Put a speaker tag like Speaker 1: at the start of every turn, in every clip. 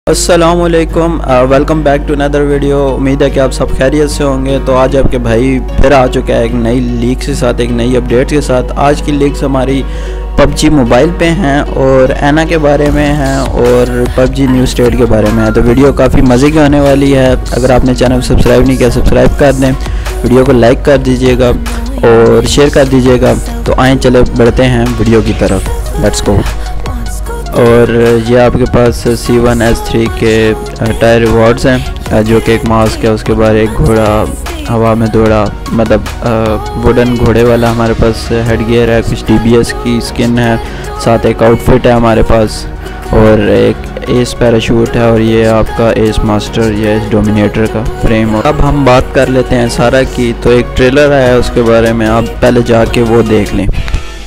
Speaker 1: अस्सलामुअलैकुम, welcome back to another video. उम्मीद है कि आप सब खैरियत से होंगे। तो आज आपके भाई फिर आ चुका है एक नई लीक के साथ, एक नई अपडेट के साथ। आज की लीक्स हमारी पबजी मोबाइल पे हैं और ऐना के बारे में हैं और पबजी न्यू स्टेट के बारे में है। तो वीडियो काफ़ी मज़े की होने वाली है। अगर आपने चैनल को सब्सक्राइब नहीं किया सब्सक्राइब कर दें, वीडियो को लाइक कर दीजिएगा और शेयर कर दीजिएगा। तो आएँ चले बढ़ते हैं वीडियो की तरफ, लेट्स गो। और ये आपके पास C1S3 के टायर रिवॉर्ड्स हैं, जो कि एक मास्क है, उसके बाद एक घोड़ा हवा में दौड़ा, मतलब वुडन घोड़े वाला हमारे पास हेड गियर है, कुछ DBS की स्किन है, साथ एक आउटफिट है हमारे पास और एक एस पैराशूट है और ये आपका एस मास्टर या एस डोमिनेटर का फ्रेम। और अब हम बात कर लेते हैं सारा की। तो एक ट्रेलर आया है, उसके बारे में आप पहले जाके वो देख लें।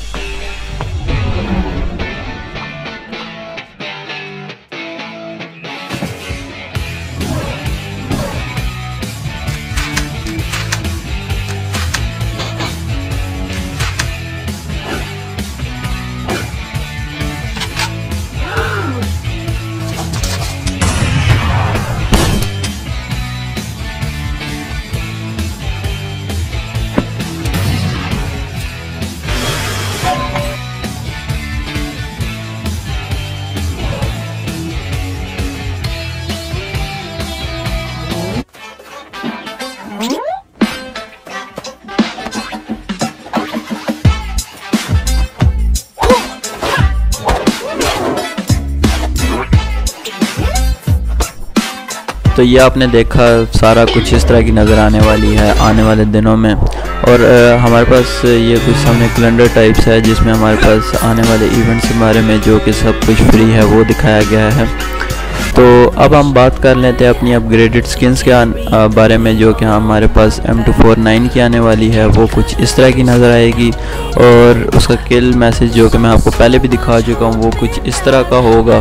Speaker 1: तो ये आपने देखा सारा कुछ इस तरह की नज़र आने वाली है आने वाले दिनों में। और हमारे पास ये कुछ सामने कैलेंडर टाइप्स है, जिसमें हमारे पास आने वाले इवेंट्स के बारे में जो कि सब कुछ फ्री है वो दिखाया गया है। तो अब हम बात कर लेते हैं अपनी अपग्रेडेड स्किन्स के बारे में, जो कि हमारे पास M249 की आने वाली है। वो कुछ इस तरह की नज़र आएगी और उसका किल मैसेज जो कि मैं आपको पहले भी दिखा चुका हूँ वो कुछ इस तरह का होगा।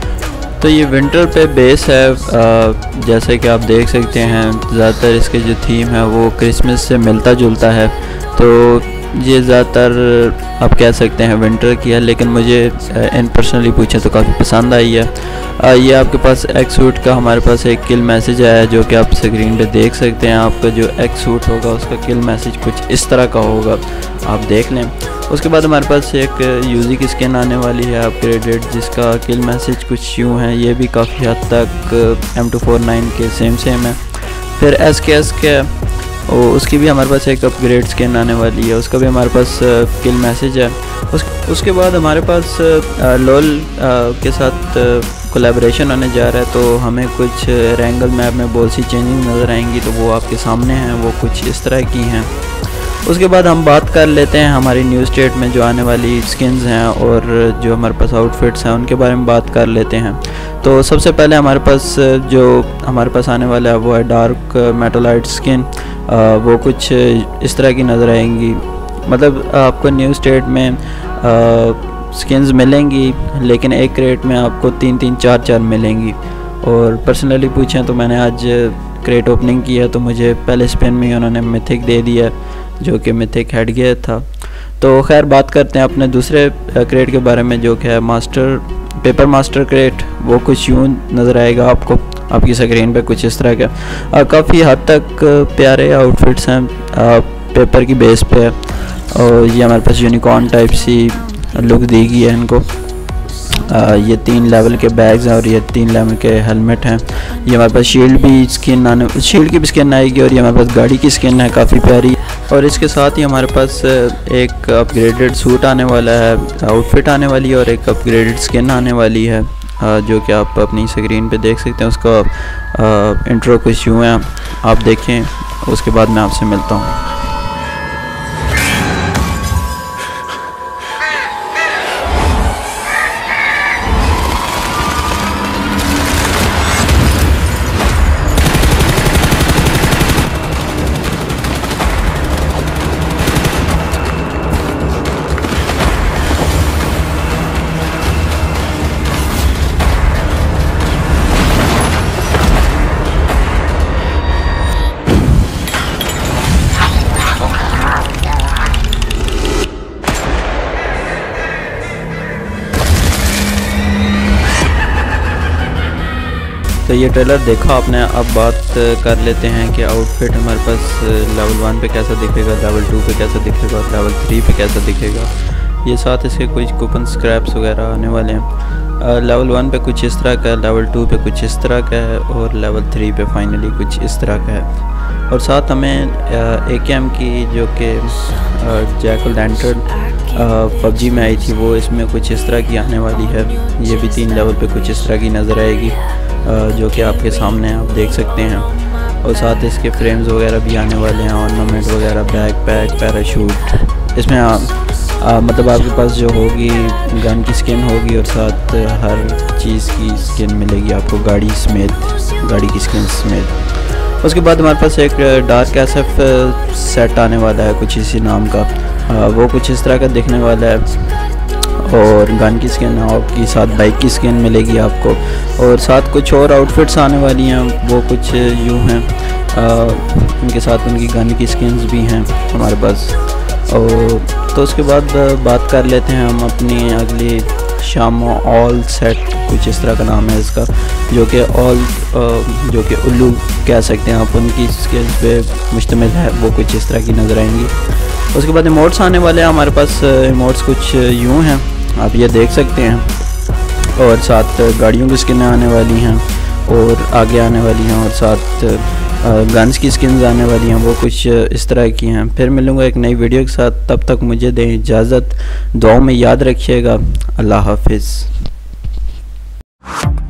Speaker 1: तो ये विंटर पे बेस है, जैसे कि आप देख सकते हैं। ज़्यादातर इसके जो थीम है वो क्रिसमस से मिलता जुलता है। तो ये ज़्यादातर आप कह सकते हैं विंटर की है, लेकिन मुझे इन पर्सनली पूछे तो काफ़ी पसंद आई है। ये आपके पास एक्स सूट का हमारे पास एक किल मैसेज आया है, जो कि आप स्क्रीन पे देख सकते हैं। आपका जो एक्स सूट होगा उसका किल मैसेज कुछ इस तरह का होगा, आप देख लें। उसके बाद हमारे पास एक यूजी की स्किन आने वाली है अपग्रेडेड, जिसका किल मैसेज कुछ यूँ है। ये भी काफ़ी हद तक M249 के सेम है। फिर SKS के उसकी भी हमारे पास एक अपग्रेड स्किन आने वाली है, उसका भी हमारे पास किल मैसेज है। उसके बाद हमारे पास लोल के साथ कोलैबोरेशन आने जा रहा है। तो हमें कुछ रैंगल मैप में बहुत सी चेंजिंग नज़र आएंगी, तो वो आपके सामने हैं, वो कुछ इस तरह की हैं। उसके बाद हम बात कर लेते हैं हमारी न्यू स्टेट में जो आने वाली स्किन्स हैं और जो हमारे पास आउटफिट्स हैं उनके बारे में बात कर लेते हैं। तो सबसे पहले हमारे पास आने वाला है वो है डार्क मेटालाइट स्किन। वो कुछ इस तरह की नज़र आएंगी, मतलब आपको न्यू स्टेट में स्किन्स मिलेंगी, लेकिन एक क्रेट में आपको 3-3, 4-4 मिलेंगी। और पर्सनली पूछें तो मैंने आज क्रेट ओपनिंग की है, तो मुझे पहले स्पिन में ही उन्होंने मिथिक दे दिया, जो कि मिथिक हेड गियर था। तो खैर बात करते हैं अपने दूसरे क्रेट के बारे में, जो कि है पेपर मास्टर क्रेट। वो कुछ यूँ नज़र आएगा आपको आपकी स्क्रीन पे, कुछ इस तरह का। काफ़ी हद तक प्यारे आउटफिट्स हैं पेपर की बेस पे। और ये हमारे पास यूनिकॉर्न टाइप सी लुक दी गई है इनको। ये 3 लेवल के बैग्स हैं और ये 3 लेवल के हेलमेट हैं। ये हमारे पास शील्ड की भी स्किन आएगी और ये हमारे पास गाड़ी की स्किन है, काफ़ी प्यारी। और इसके साथ ही हमारे पास एक अपग्रेडेड सूट आने वाला है, आउटफिट आने वाली है और एक अपग्रेडेड स्किन आने वाली है, जो कि आप अपनी स्क्रीन पे देख सकते हैं। उसका इंट्रो कुछ यूँ है, आप देखें। उसके बाद मैं आपसे मिलता हूँ। तो ये ट्रेलर देखा आपने, अब बात कर लेते हैं कि आउटफिट हमारे पास लेवल 1 पे कैसा दिखेगा, लेवल 2 पे कैसा दिखेगा, लेवल 3 पे कैसा दिखेगा। ये साथ इसके कुछ कूपन स्क्रैप्स वगैरह आने वाले हैं। लेवल 1 पे कुछ इस तरह का है, लेवल 2 पे कुछ इस तरह का है और लेवल 3 पे फाइनली कुछ इस तरह का है। और साथ हमें AKM की जो कि जैक ओ लैंटर्न PUBG में आई थी, वो इसमें कुछ इस तरह की आने वाली है। ये भी 3 लेवल पे कुछ इस तरह की नज़र आएगी, जो कि आपके सामने आप देख सकते हैं। और साथ इसके फ्रेम्स वगैरह भी आने वाले हैं, ऑर्नामेंट वगैरह, बैक पैक, पैराशूट। इसमें मतलब आपके पास जो होगी गन की स्किन होगी और साथ हर चीज़ की स्किन मिलेगी आपको, गाड़ी समेत, गाड़ी की स्किन समेत। उसके बाद हमारे पास एक डार्क SF सेट आने वाला है कुछ इसी नाम का, वो कुछ इस तरह का दिखने वाला है। और गन की स्किन आपकी साथ बाइक की स्किन मिलेगी आपको, और साथ कुछ और आउटफिट्स आने वाली हैं, वो कुछ यूँ हैं, उनके साथ उनकी गन की स्किन्स भी हैं हमारे पास। और तो उसके बाद बात कर लेते हैं हम अपनी अगली शामो ऑल सेट, कुछ इस तरह का नाम है इसका, जो कि ऑल जो कि उल्लू कह सकते हैं आप, उनकी स्किल्स पे मुश्तमिल है, वो कुछ इस तरह की नज़र आएंगी। उसके बाद इमोट्स आने वाले हैं हमारे पास। इमोट्स कुछ यूँ हैं, आप ये देख सकते हैं, और साथ गाड़ियों की स्किनें आने वाली हैं और आगे आने वाली हैं, और साथ गन्स की स्किन्स आने वाली हैं, वो कुछ इस तरह की हैं। फिर मिलूँगा एक नई वीडियो के साथ, तब तक मुझे दें इजाज़त, दुआओं में याद रखिएगा। अल्लाह हाफिज़।